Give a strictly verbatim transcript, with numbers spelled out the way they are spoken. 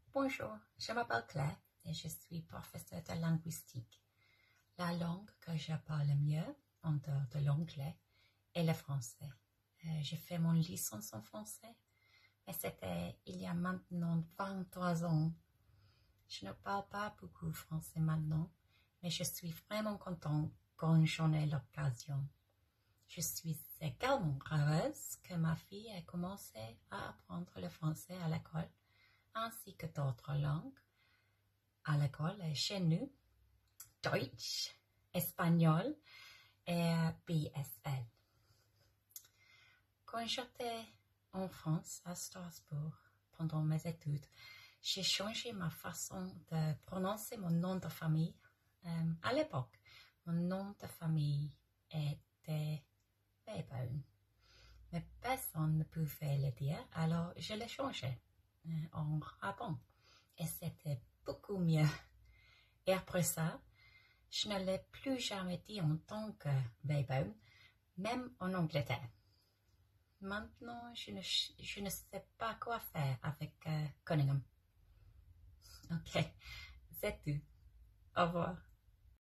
Bonjour, je m'appelle Claire et je suis professeure de linguistique. La langue que je parle mieux, en dehors de l'anglais, est le français. Euh, j'ai fait mon licence en français, mais c'était il y a maintenant vingt-trois ans. Je ne parle pas beaucoup français maintenant, mais je suis vraiment contente quand j'en ai l'occasion. Je suis également heureuse que ma fille ait commencé à apprendre le français à l'école, ainsi que d'autres langues à l'école et chez nous, Deutsch, espagnol et B S L. Quand j'étais en France, à Strasbourg, pendant mes études, j'ai changé ma façon de prononcer mon nom de famille. Euh, à l'époque, mon nom de famille était Baybone, mais personne ne pouvait le dire, alors je l'ai changé euh, en Brabant, et c'était beaucoup mieux. Et après ça, je ne l'ai plus jamais dit en tant que Baybone, même en Angleterre. Maintenant, je ne, je ne sais pas quoi faire avec euh, Cunningham. Ok, c'est tout. Au revoir.